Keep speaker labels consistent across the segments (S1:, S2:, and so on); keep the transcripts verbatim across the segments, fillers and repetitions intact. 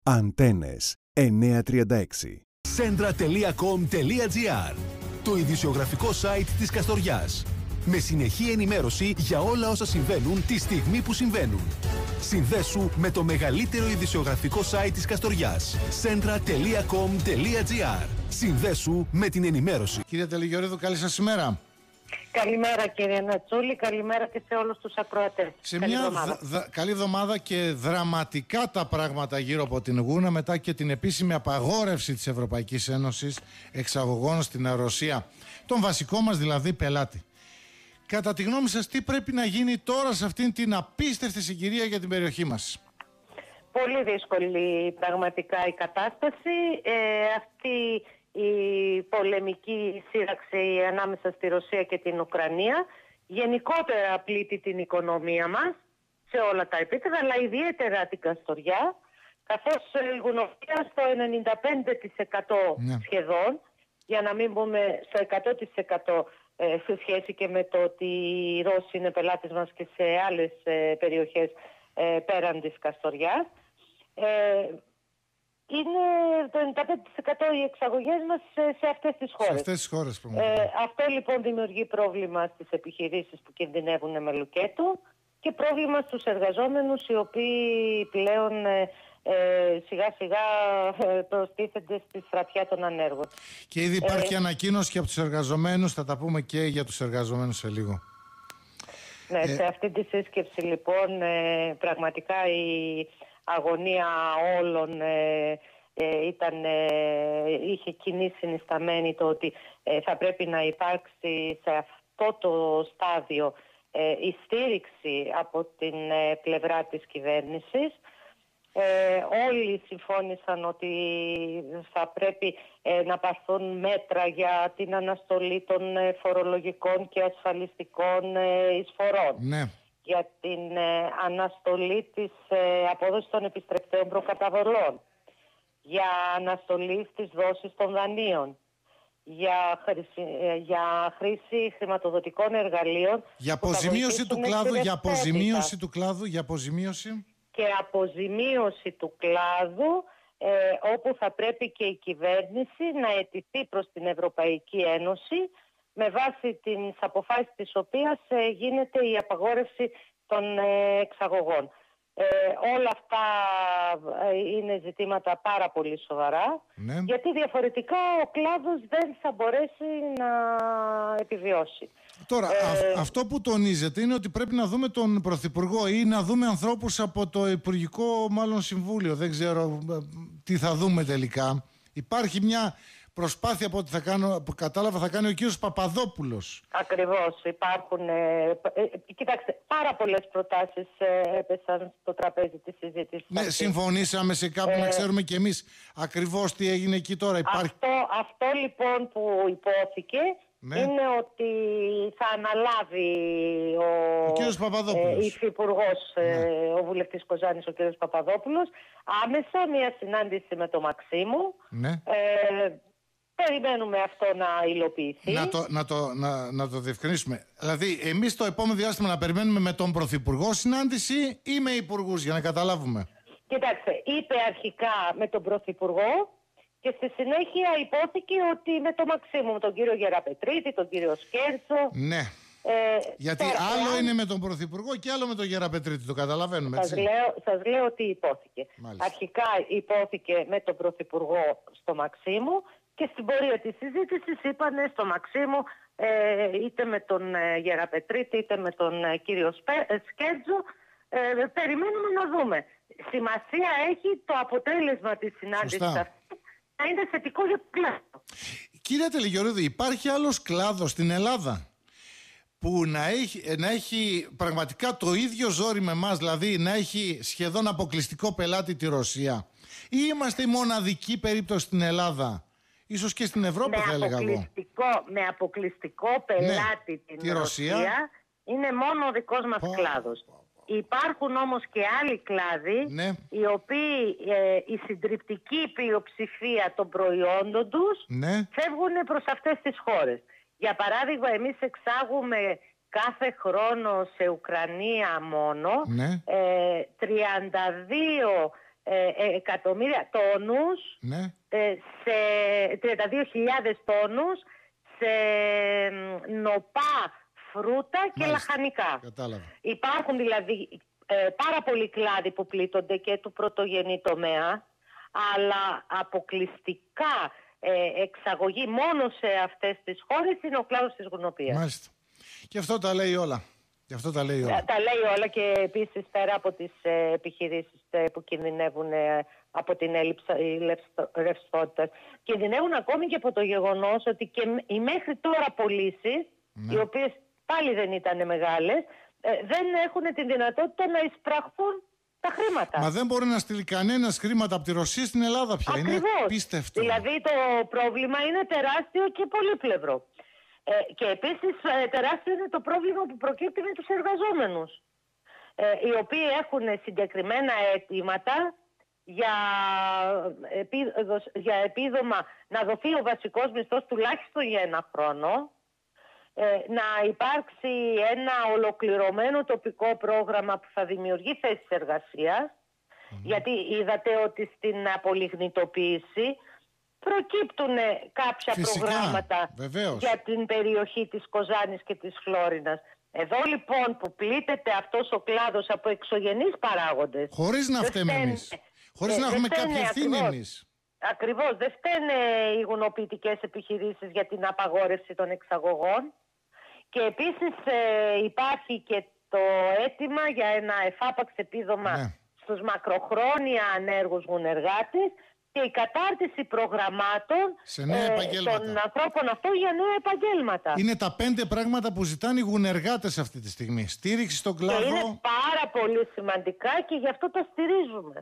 S1: Αντένες εννιακόσια τριάντα έξι.
S2: Σέντρα τελεία κομ τελεία τζι άρ. Το ειδησιογραφικό site της Καστοριάς. Με συνεχή ενημέρωση για όλα όσα συμβαίνουν τη στιγμή που συμβαίνουν. Συνδέσου με το μεγαλύτερο ειδησιογραφικό site της Καστοριάς. σέντρα τελεία κομ τελεία τζι άρ. Συνδέσου με την ενημέρωση.
S3: Κύριε Τελιγιορίδου, καλή σας ημέρα.
S4: Καλημέρα κύριε Νατσούλη, καλημέρα και σε όλους τους ακροατές.
S3: Σε
S4: καλή
S3: μια
S4: εβδομάδα.
S3: δ, δ, καλή εβδομάδα και δραματικά τα πράγματα γύρω από την Γούνα μετά και την επίσημη απαγόρευση της Ευρωπαϊκής Ένωσης εξαγωγών στην Ρωσία, τον βασικό μας δηλαδή πελάτη. Κατά τη γνώμη σας, τι πρέπει να γίνει τώρα σε αυτήν την απίστευτη συγκυρία για την περιοχή μας?
S4: Πολύ δύσκολη πραγματικά η κατάσταση. Ε, αυτή η πολεμική σύραξη ανάμεσα στη Ρωσία και την Ουκρανία γενικότερα πλήττει την οικονομία μας σε όλα τα επίπεδα, αλλά ιδιαίτερα την Καστοριά, καθώς η Γουνοβία στο ενενήντα πέντε τοις εκατό
S3: ναι.
S4: σχεδόν, για να μην πούμε στο εκατό τοις εκατό ε, σε σχέση και με το ότι οι Ρώσοι είναι πελάτες μας και σε άλλες ε, περιοχές ε, πέραν της Καστοριάς. Ε, είναι το ενενήντα πέντε τοις εκατό οι εξαγωγές μας σε, σε αυτές τις χώρες.
S3: Σε αυτές τις χώρες
S4: ε, αυτό λοιπόν δημιουργεί πρόβλημα στις επιχειρήσεις που κινδυνεύουν με λουκέτο και πρόβλημα στους εργαζόμενους οι οποίοι πλέον ε, ε, σιγά σιγά ε, προστίθενται στη στρατιά των ανέργων.
S3: Και ήδη υπάρχει
S4: ε,
S3: ανακοίνωση και από τους εργαζομένους, θα τα πούμε και για τους εργαζομένους σε λίγο.
S4: Ναι,
S3: ε,
S4: σε αυτή τη σύσκεψη λοιπόν ε, πραγματικά η αγωνία όλων ε, ε, ήταν, ε, είχε κοινή συνισταμένη το ότι ε, θα πρέπει να υπάρξει σε αυτό το στάδιο ε, η στήριξη από την ε, πλευρά της κυβέρνησης. Ε, όλοι συμφώνησαν ότι θα πρέπει ε, να πάρθουν μέτρα για την αναστολή των ε, φορολογικών και ασφαλιστικών ε, εισφορών.
S3: Ναι.
S4: Για την ε, αναστολή της ε, απόδοσης των επιστρεπτέων προκαταβολών, για αναστολή στις δόσεις των δανείων, για χρήση, ε, για χρήση χρηματοδοτικών εργαλείων.
S3: Για αποζημίωση του κλάδου, για αποζημίωση του κλάδου, για αποζημίωση.
S4: Και αποζημίωση του κλάδου, ε, όπου θα πρέπει και η κυβέρνηση να αιτηθεί προς την Ευρωπαϊκή Ένωση με βάση τις αποφάσεις της οποίας ε, γίνεται η απαγόρευση των ε, εξαγωγών. Ε, όλα αυτά ε, είναι ζητήματα πάρα πολύ σοβαρά,
S3: ναι.
S4: γιατί διαφορετικά ο κλάδος δεν θα μπορέσει να επιβιώσει.
S3: Τώρα,
S4: ε,
S3: α, αυτό που τονίζεται είναι ότι πρέπει να δούμε τον Πρωθυπουργό ή να δούμε ανθρώπους από το Υπουργικό μάλλον Συμβούλιο. Δεν ξέρω τι θα δούμε τελικά. Υπάρχει μια προσπάθεια από ό,τι θα κάνω, που κατάλαβα θα κάνει ο κύριος Παπαδόπουλος.
S4: Ακριβώς. Υπάρχουν, ε, ε, κοιτάξτε, πάρα πολλές προτάσεις ε, έπεσαν στο τραπέζι της συζήτησης.
S3: Ναι,
S4: αυτή.
S3: συμφωνήσαμε σε κάποιον ε, να ξέρουμε κι εμείς ακριβώς τι έγινε εκεί τώρα. Υπάρχει...
S4: Αυτό, αυτό λοιπόν που υπόθηκε, ναι, είναι ότι θα αναλάβει ο,
S3: ο κύριος Παπαδόπουλος,
S4: ε, υφυπουργός, ναι, ε, ο βουλευτής Κοζάνης, ο κύριος Παπαδόπουλος, άμεσα μια συνάντηση με τον Μαξίμου.
S3: Ναι.
S4: Ε, Περιμένουμε αυτό να υλοποιηθεί.
S3: Να το, να, το, να, να το διευκρινίσουμε. Δηλαδή, εμείς το επόμενο διάστημα να περιμένουμε με τον Πρωθυπουργό συνάντηση ή με υπουργούς, για να καταλάβουμε.
S4: Κοιτάξτε, είπε αρχικά με τον Πρωθυπουργό και στη συνέχεια υπόθηκε ότι με τον Μαξίμου, με τον κύριο Γεραπετρίτη, τον κύριο Σκέρτσο.
S3: Ναι.
S4: Ε,
S3: Γιατί
S4: τώρα,
S3: άλλο
S4: αν...
S3: είναι με τον Πρωθυπουργό και άλλο με τον Γεραπετρίτη, το καταλαβαίνουμε,
S4: σας
S3: έτσι.
S4: Λέω, σας λέω ότι υπόθηκε.
S3: Μάλιστα.
S4: Αρχικά υπόθηκε με τον Πρωθυπουργό στο Μαξίμου και στην πορεία της συζήτησης είπανε στο Μαξίμου ε, είτε με τον ε, Γεραπετρίτη είτε με τον ε, κύριο Σπε, ε, Σκέτζο. Ε, περιμένουμε να δούμε. Σημασία έχει το αποτέλεσμα της συνάντησης αυτή να είναι θετικό για τον κλάδο.
S3: Κύριε Τελιγιορίδου, υπάρχει άλλος κλάδος στην Ελλάδα που να έχει, να έχει πραγματικά το ίδιο ζόρι με εμάς, δηλαδή να έχει σχεδόν αποκλειστικό πελάτη τη Ρωσία, ή είμαστε η μοναδική περίπτωση στην Ελλάδα, ίσως και στην Ευρώπη,
S4: με
S3: θα έλεγα εγώ?
S4: Με αποκλειστικό πελάτη, ναι, την τη Ρωσία, Ρωσία είναι μόνο ο δικός μας oh. κλάδος. Υπάρχουν όμως και άλλοι κλάδοι, ναι, οι οποίοι ε, η συντριπτική πλειοψηφία των προϊόντων τους, ναι, φεύγουν προς αυτές τις χώρες. Για παράδειγμα, εμείς εξάγουμε κάθε χρόνο σε Ουκρανία μόνο, ναι, ε, τριάντα δύο ε, εκατομμύρια τόνους,
S3: ναι.
S4: ε, σε τριάντα δύο χιλιάδες τόνους σε νοπά, φρούτα και
S3: Μάλιστα.
S4: λαχανικά.
S3: Κατάλαβα.
S4: Υπάρχουν δηλαδή ε, πάρα πολλοί κλάδοι που πλήττονται και του πρωτογενή τομέα, αλλά αποκλειστικά ε, εξαγωγή μόνο σε αυτές τις χώρες είναι ο κλάδος της γουνοποιίας.
S3: Μάλιστα. Και αυτό τα λέει όλα. Και αυτό τα λέει όλα.
S4: Τα, τα λέει όλα και επίσης πέρα από τις ε, επιχειρήσεις ε, που κινδυνεύουν ε, από την έλλειψη ρευστότητας, κινδυνεύουν ακόμη και από το γεγονός ότι και οι μέχρι τώρα πωλήσεις, ναι. οι οποίες πάλι δεν ήταν μεγάλες, ε, δεν έχουν την δυνατότητα να εισπραχθούν τα χρήματα.
S3: Μα δεν μπορεί να στείλει κανένας χρήματα από τη Ρωσία στην Ελλάδα πια.
S4: Ακριβώς.
S3: Είναι απίστευτο.
S4: Δηλαδή το πρόβλημα είναι τεράστιο και πολύπλευρο. Ε, και επίσης ε, τεράστιο είναι το πρόβλημα που προκύπτει με τους εργαζόμενους, ε, οι οποίοι έχουν συγκεκριμένα αιτήματα για, επί, για επίδομα να δοθεί ο βασικός μισθός τουλάχιστον για ένα χρόνο, ε, να υπάρξει ένα ολοκληρωμένο τοπικό πρόγραμμα που θα δημιουργεί θέσεις εργασίας, mm. γιατί είδατε ότι στην απολιγνητοποίηση προκύπτουν κάποια
S3: Φυσικά,
S4: προγράμματα
S3: βεβαίως.
S4: για την περιοχή της Κοζάνης και της Φλόρινας. Εδώ λοιπόν που πλήττεται αυτός ο κλάδος από εξωγενείς παράγοντες,
S3: χωρίς να φταίμε εμείς, χωρίς ε, να έχουμε κάποια ευθύνη εμείς.
S4: Ακριβώς, δεν φταίνε οι γουνοποιητικές επιχειρήσεις για την απαγόρευση των εξαγωγών και επίσης ε, υπάρχει και το αίτημα για ένα εφάπαξ επίδομα ναι. στους μακροχρόνια ανέργους γουνεργάτες και η κατάρτιση προγραμμάτων ε, των ανθρώπων αυτών για νέα επαγγέλματα.
S3: Είναι τα πέντε πράγματα που ζητάνε οι γουνεργάτες αυτή τη στιγμή. Στήριξη στον κλάδο.
S4: Και είναι πάρα πολύ σημαντικά και γι' αυτό τα στηρίζουμε.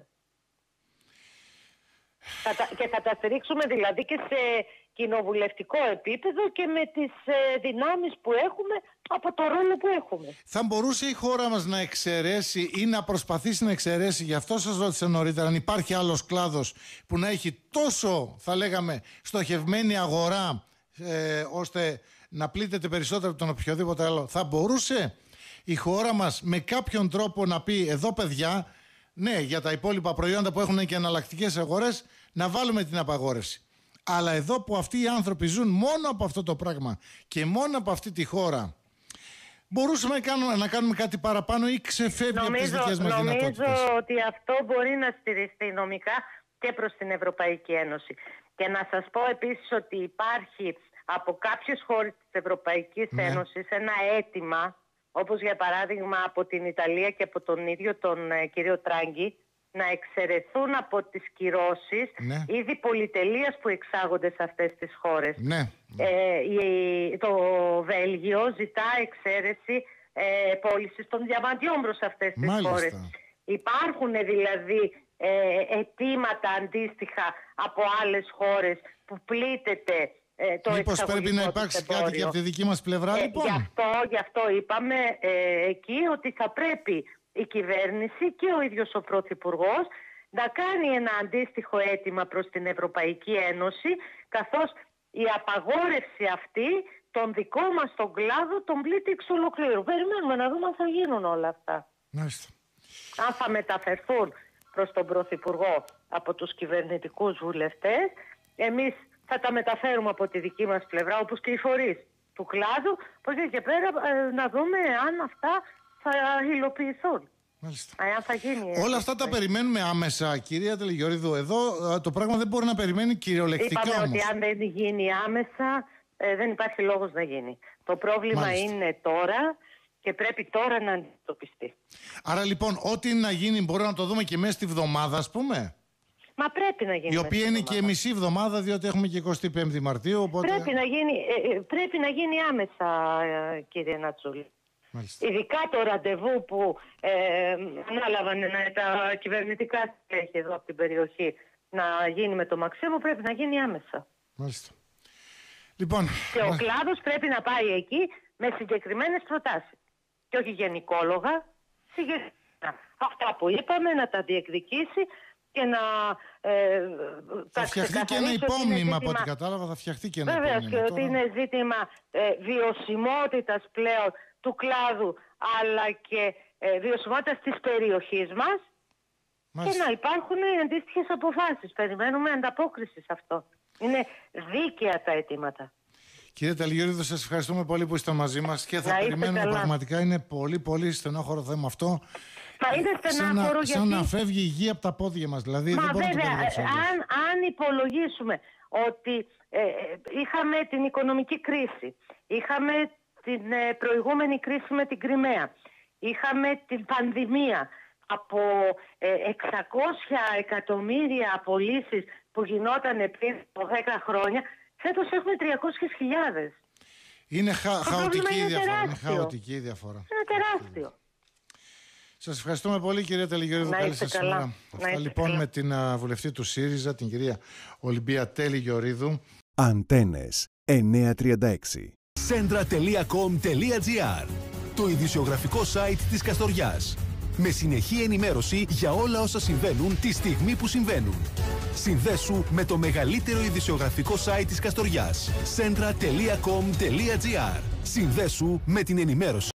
S4: Θα τα, και θα τα στηρίξουμε δηλαδή και σε κοινοβουλευτικό επίπεδο και με τις ε, δυνάμεις που έχουμε από το ρόλο που έχουμε.
S3: Θα μπορούσε η χώρα μας να εξαιρέσει ή να προσπαθήσει να εξαιρέσει, γι' αυτό σας ρώτησα νωρίτερα, αν υπάρχει άλλος κλάδος που να έχει τόσο, θα λέγαμε, στοχευμένη αγορά ε, ώστε να πλήττεται περισσότερο από τον οποιοδήποτε άλλο. Θα μπορούσε η χώρα μας με κάποιον τρόπο να πει εδώ παιδιά, ναι, για τα υπόλοιπα προϊόντα που έχουν και εναλλακτικές αγορές, να βάλουμε την απαγόρευση. Αλλά εδώ που αυτοί οι άνθρωποι ζουν μόνο από αυτό το πράγμα και μόνο από αυτή τη χώρα, μπορούσαμε να κάνουμε, να κάνουμε κάτι παραπάνω ή ξεφεύγει νομίζω, από τις δικές μας
S4: νομίζω
S3: δυνατότητες.
S4: Νομίζω ότι αυτό μπορεί να στηριστεί νομικά και προς την Ευρωπαϊκή Ένωση. Και να σας πω επίσης ότι υπάρχει από κάποιες χώρες της Ευρωπαϊκής ναι. Ένωσης ένα αίτημα, όπως για παράδειγμα από την Ιταλία και από τον ίδιο τον ε, κύριο Τράγκη, να εξαιρεθούν από τις κυρώσεις ναι. είδη πολυτελείας που εξάγονται σε αυτές τις χώρες.
S3: Ναι.
S4: Ε, η, το Βέλγιο ζητά εξαίρεση ε, πώλησης των διαμαντιών προς αυτές τις
S3: Μάλιστα.
S4: χώρες. Υπάρχουν δηλαδή ε, αιτήματα αντίστοιχα από άλλες χώρες που πλήττεται ε, το
S3: Μήπως πρέπει να υπάρξει κάτι και από τη δική μας πλευρά,
S4: ε,
S3: λοιπόν.
S4: Γι' αυτό, γι' αυτό είπαμε ε, εκεί ότι θα πρέπει η κυβέρνηση και ο ίδιος ο Πρωθυπουργός να κάνει ένα αντίστοιχο αίτημα προς την Ευρωπαϊκή Ένωση, καθώς η απαγόρευση αυτή τον δικό μας τον κλάδο τον πλήττει εξ ολοκλήρου. Περιμένουμε να δούμε αν θα γίνουν όλα αυτά.
S3: Μάλιστα.
S4: Αν θα μεταφερθούν προς τον Πρωθυπουργό από τους κυβερνητικούς βουλευτές, εμείς θα τα μεταφέρουμε από τη δική μας πλευρά, όπως και οι φορείς του κλάδου, πως και πέρα ε, να δούμε αν αυτά θα υλοποιηθούν.
S3: Μάλιστα.
S4: Αν θα γίνει,
S3: όλα αυτά τα περιμένουμε άμεσα, κυρία Τελεγιορίδου. Εδώ το πράγμα δεν μπορεί να περιμένει κυριολεκτικά.
S4: Είπαμε
S3: όμως.
S4: ότι αν δεν γίνει άμεσα ε, δεν υπάρχει λόγος να γίνει. Το πρόβλημα
S3: Μάλιστα.
S4: είναι τώρα και πρέπει τώρα να αντιμετωπιστεί.
S3: Άρα λοιπόν ό,τι να γίνει μπορούμε να το δούμε και μέσα στη βδομάδα, ας πούμε.
S4: Μα πρέπει να γίνει.
S3: Η οποία είναι και μισή εβδομάδα, διότι έχουμε και εικοστή πέμπτη Μαρτίου. Οπότε...
S4: Πρέπει, να γίνει, ε, πρέπει να γίνει άμεσα, ε, κύριε Νατσούλη.
S3: Μάλιστα.
S4: Ειδικά το ραντεβού που ε, ανάλαβαν ε, τα κυβερνητικά στελέχη εδώ από την περιοχή να γίνει με το Μαξίμου, πρέπει να γίνει άμεσα.
S3: Μάλιστα. Λοιπόν,
S4: και ο
S3: μα...
S4: κλάδος πρέπει να πάει εκεί με συγκεκριμένες προτάσεις. Και όχι γενικόλογα, συγκεκριμένα. Αυτά που είπαμε να τα διεκδικήσει και να ε,
S3: θα φτιαχτεί και ένα υπόμνημα από ό,τι κατάλαβα, θα φτιαχτεί και ένα
S4: Βέβαια,
S3: υπόμνημα.
S4: και ότι είναι ζήτημα ε, βιωσιμότητας πλέον του κλάδου, αλλά και ε, βιωσιμότητας της περιοχής μας.
S3: Μάλιστα.
S4: και να υπάρχουν αντίστοιχες αποφάσεις. Περιμένουμε ανταπόκριση σε αυτό. Είναι δίκαια τα αιτήματα.
S3: Κύριε Τελγιορίδου, σας ευχαριστούμε πολύ που είστε μαζί μας και θα
S4: Να είστε
S3: περιμένουμε
S4: καλά.
S3: πραγματικά. Είναι πολύ πολύ στενόχωρο θέμα αυτό.
S4: Θα είναι στενάχωρο
S3: σαν,
S4: γιατί...
S3: σαν να φεύγει η γη από τα πόδια μας. Δηλαδή,
S4: Μα
S3: δεν μπορούμε
S4: βέβαια,
S3: να το περιγράψουμε.
S4: αν, αν υπολογίσουμε ότι ε, ε, είχαμε την οικονομική κρίση, είχαμε την ε, προηγούμενη κρίση με την Κριμαία, είχαμε την πανδημία, από ε, εξακόσια εκατομμύρια απολύσεις που γινόταν πριν από δέκα χρόνια, φέτος έχουμε τριακόσιες χιλιάδες.
S3: Είναι χα, χαοτική η
S4: είναι
S3: διαφορά. Είναι
S4: τεράστιο.
S3: χαοτική η διαφορά.
S4: Είναι τεράστιο.
S3: Σας ευχαριστούμε πολύ, κυρία Τελγιορίδου.
S4: Να
S3: Καλή
S4: είστε
S3: σας
S4: καλά.
S3: ημέρα.
S4: Να
S3: Αυτά
S4: είστε
S3: λοιπόν
S4: καλά.
S3: με την α, βουλευτή του ΣΥΡΙΖΑ, την κυρία Ολυμπία Τελγιορίδου.
S1: Αντένες εννιακόσια τριάντα έξι.
S2: Centra τελεία com τελεία gr, το ειδησιογραφικό site της Καστοριάς. Με συνεχή ενημέρωση για όλα όσα συμβαίνουν τη στιγμή που συμβαίνουν. Συνδέσου με το μεγαλύτερο ειδησιογραφικό site της Καστοριάς. Centra τελεία com τελεία gr. Συνδέσου με την ενημέρωση.